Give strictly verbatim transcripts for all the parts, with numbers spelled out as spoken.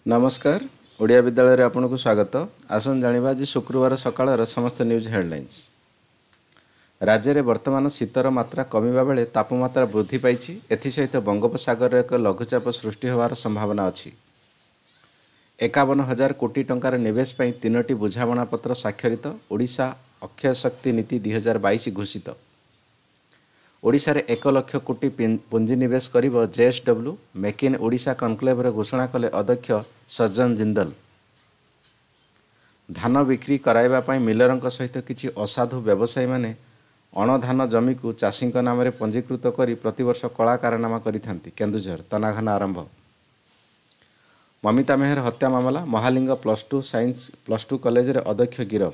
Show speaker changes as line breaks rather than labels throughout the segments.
नमस्कार ओडिया विद्यालय आपन को स्वागत। आसन जानिबा आज शुक्रवार सकाळर समस्त न्यूज हेडलाइंस। राज्य में वर्तमान शीतर मात्रा कमिबा बेले तापमात्रा वृद्धि पाइछि। एथिसहित बंगोपसागर एक लघुचाप सृष्टि होवार संभावना अछि। एकावन हजार कोटी टंकार निवेश पई तीनोटी बुझामणा पत्र स्वाक्षरित। ओडिशा अक्षय शक्ति नीति दुई हजार बाईस घोषित। ओडिशा रे एक लाख कोटी पुंजी निवेश करिब JSW. Make in Odisha conclave रे घोषणा कले अध्यक्ष सज्जन जिंदल। धान बिक्री कराइबा पई मिलरंक सहित किछि असाधु व्यवसायी माने अणधान जमी को चाषी नाम रे पंजीकृत करी प्रतिवर्ष कला कारनामा करिथांती। केन्दुझर तनाघना आरंभ। ममिता मेहर हत्या मामला Mahalinga plus two science plus two college रे अध्यक्ष गिरफ।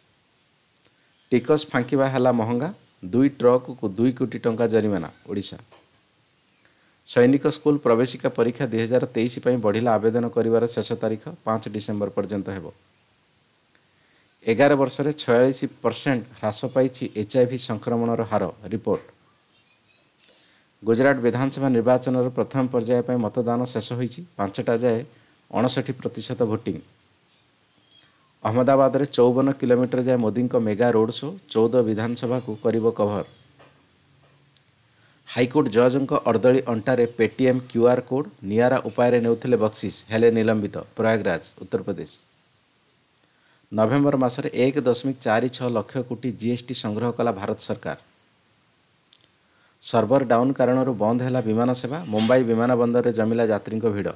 टिकस फांकिबा हैला महंगा। दुई ट्रक को दुई कोटी टंका जरिमाना। ओडिशा सैनिक स्कूल प्रवेशिका परीक्षा दुई हजार तेईस बढ़िला आवेदन करिवार शेष तारीख पाँच डिसेम्बर पर्यंत हेबो। एगार वर्ष में छयालीस परसेंट ह्रास पाई एचआईवी संक्रमणर हार रिपोर्ट। गुजरात विधानसभा निर्वाचन प्रथम पर्याय पर मतदान शेष होईछि। पांचटा जाए अड़सठ प्रतिशत भोटिंग। अहमदाबाद रे चौवन किलोमीटर जाए मोदी को मेगा रोड शो। चौदह विधानसभा को करिब कभर। हाईकोर्ट जज अर्दली अंटारे पेटीएम क्यूआर कोड नियारा उपाय नेउथिले बक्सीस हेले निलंबित। प्रयागराज उत्तर प्रदेश नवेम्बर मासरे एक दशमिक चार छः लक्ष कोटी जीएसटी संग्रह कला भारत सरकार। सर्वर डाउन कारण बंद है विमान सेवा। मुंबई विमान बंदर रे जमिला यात्री भिड़।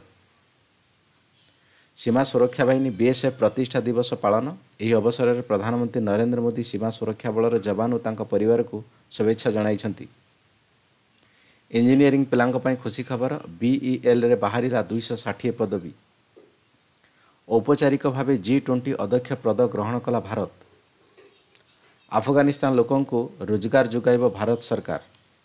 सीमा सुरक्षा बाहिनी बीएसएफ प्रतिष्ठा दिवस पालन। यह अवसर में प्रधानमंत्री नरेंद्र मोदी सीमा सुरक्षा बलर जवान और तांका परिवार को शुभेच्छा जणाइछंती। इंजीनियरिंग पिलांक पई खुशी खबर। बीईएल रे बाहरिला दुई सौ षाठी पदवी। औपचारिक भाव जी ट्वेंटी अध्यक्ष पद ग्रहण कला भारत। अफगानिस्तान लोकों को रोजगार जोगाइब भारत सरकार।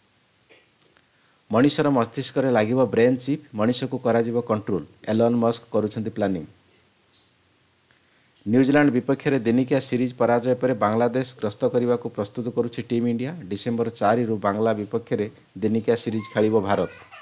मनीषर मस्तिष्क रे लागिब ब्रेन चिप। मनीष को कराजिब कंट्रोल। एलन मस्क करुछंती प्लानिंग। न्यूजीलैंड विपक्ष में दिनिकिया सीरीज पराजय पर बांग्लादेश ग्रस्त करने को प्रस्तुत करुछि टीम इंडिया। डिसेम्बर चार रु बांग्ला विपक्ष में दिनिकिया सीरीज खेलिब भारत।